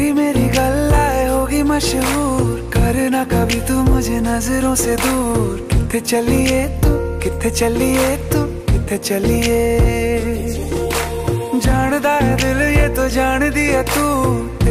तेरी मेरी गल्लाए होगी मशहूर, करना कभी तू मुझे नजरों से दूर। किथे चलिए तू, किथे चलिए तू, किथे चलिए। जानदा है दिल ये तो जान दिया तू,